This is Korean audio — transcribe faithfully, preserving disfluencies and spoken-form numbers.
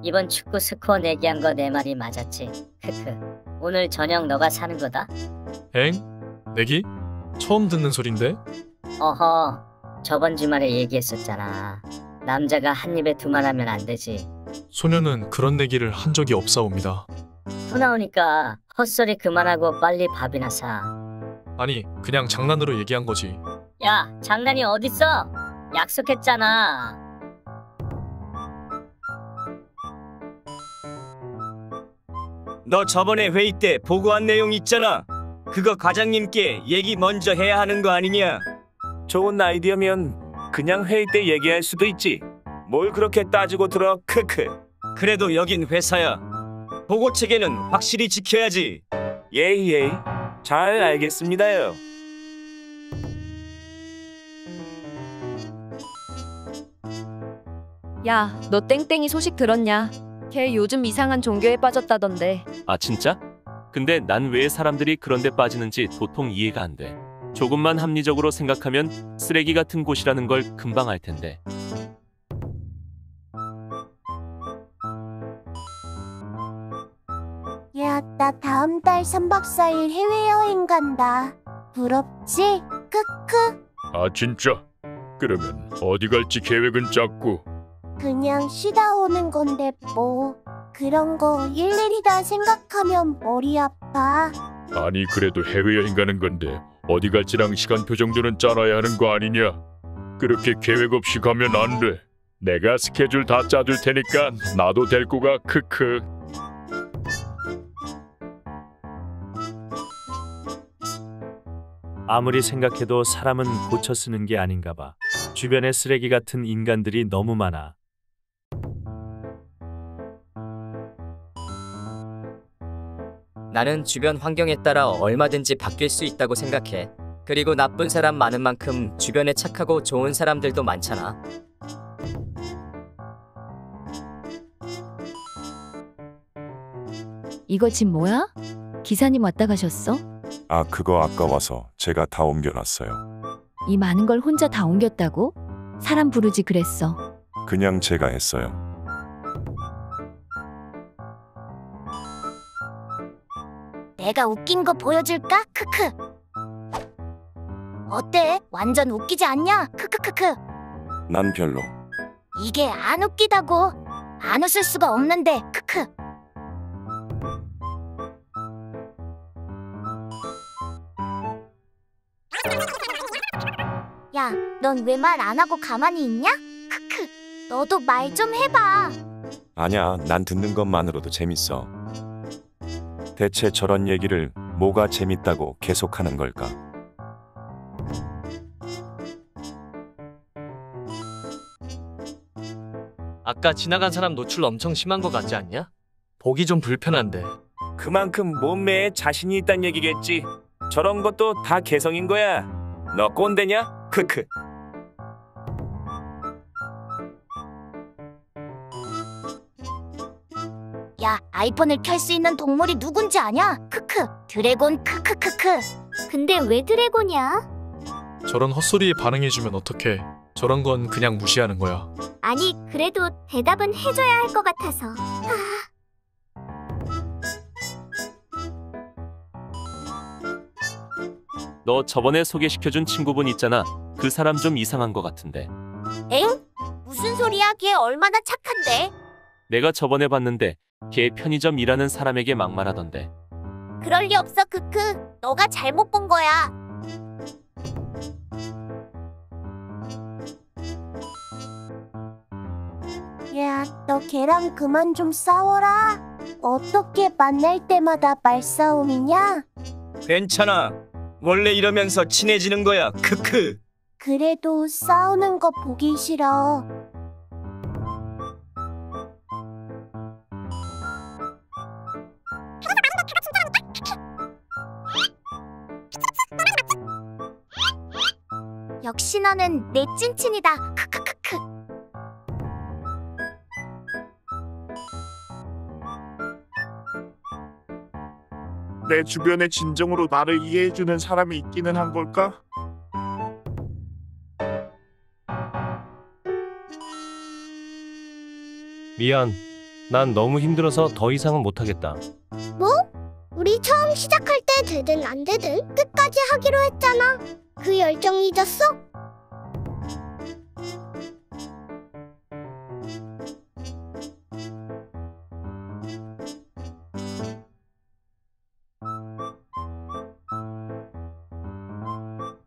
이번 축구 스코어 내기한 거 내 말이 맞았지. 크크. 오늘 저녁 너가 사는 거다. 엥? 내기? 처음 듣는 소린데? 어허. 저번 주말에 얘기했었잖아. 남자가 한 입에 두 말 하면 안 되지. 소녀는 그런 내기를 한 적이 없사옵니다. 토 나오니까 헛소리 그만하고 빨리 밥이나 사. 아니, 그냥 장난으로 얘기한 거지. 야, 장난이 어딨어? 약속했잖아. 너 저번에 회의 때 보고한 내용 있잖아. 그거 과장님께 얘기 먼저 해야 하는 거 아니냐? 좋은 아이디어면 그냥 회의 때 얘기할 수도 있지. 뭘 그렇게 따지고 들어. 크크. 그래도 여긴 회사야. 보고 체계는 확실히 지켜야지. 예이 예이. 잘 알겠습니다요. 야, 너 땡땡이 소식 들었냐? 걔 요즘 이상한 종교에 빠졌다던데. 아 진짜? 근데 난 왜 사람들이 그런데 빠지는지 도통 이해가 안 돼. 조금만 합리적으로 생각하면 쓰레기 같은 곳이라는 걸 금방 알 텐데. 야, 나 다음 달 삼 박 사 일 해외여행 간다. 부럽지? 크크. 아 진짜? 그러면 어디 갈지 계획은 짰고? 그냥 쉬다 오는 건데 뭐 그런 거 일일이 다 생각하면 머리 아파. 아니 그래도 해외여행 가는 건데 어디 갈지랑 시간표 정도는 짜놔야 하는 거 아니냐? 그렇게 계획 없이 가면 안 돼. 내가 스케줄 다 짜줄 테니까 나도 데리고 가. 크크. 아무리 생각해도 사람은 고쳐 쓰는 게 아닌가 봐. 주변에 쓰레기 같은 인간들이 너무 많아. 나는 주변 환경에 따라 얼마든지 바뀔 수 있다고 생각해. 그리고 나쁜 사람 많은 만큼 주변에 착하고 좋은 사람들도 많잖아. 이거 집 뭐야? 기사님 왔다 가셨어? 아, 그거 아까 와서 제가 다 옮겨놨어요. 이 많은 걸 혼자 다 옮겼다고? 사람 부르지 그랬어. 그냥 제가 했어요. 내가 웃긴 거 보여줄까? 크크. 어때? 완전 웃기지 않냐? 크크크크. 난 별로. 이게 안 웃기다고. 안 웃을 수가 없는데. 크크. 야, 넌 왜 말 안 하고 가만히 있냐? 크크. 너도 말 좀 해봐. 아니야, 난 듣는 것만으로도 재밌어. 대체 저런 얘기를 뭐가 재밌다고 계속하는 걸까? 아까 지나간 사람 노출 엄청 심한 거 같지 않냐? 보기 좀 불편한데. 그만큼 몸매에 자신이 있단 얘기겠지. 저런 것도 다 개성인 거야. 너 꼰대냐? 크크. 야, 아이폰을 켤 수 있는 동물이 누군지 아냐? 크크. 드래곤. 크크크크. 근데 왜 드래곤이야? 저런 헛소리에 반응해주면 어떡해. 저런 건 그냥 무시하는 거야. 아니, 그래도 대답은 해줘야 할 것 같아서. 너 저번에 소개시켜준 친구분 있잖아. 그 사람 좀 이상한 거 같은데. 엥? 무슨 소리야? 걔 얼마나 착한데? 내가 저번에 봤는데 걔 편의점 일하는 사람에게 막말하던데. 그럴 리 없어, 크크. 너가 잘못 본 거야. 야, 너 걔랑 그만 좀 싸워라. 어떻게 만날 때마다 말싸움이냐? 괜찮아. 원래 이러면서 친해지는 거야. 크크. 그래도 싸우는 거 보기 싫어. 역시 너는 내 찐친이다. 크크크크. 내 주변에 진정으로 나를 이해해주는 사람이 있기는 한 걸까? 미안. 난 너무 힘들어서 더 이상은 못하겠다. 뭐? 우리 처음 시작할 때 되든 안 되든 끝까지 하기로 했잖아. 그 열정 잊었어?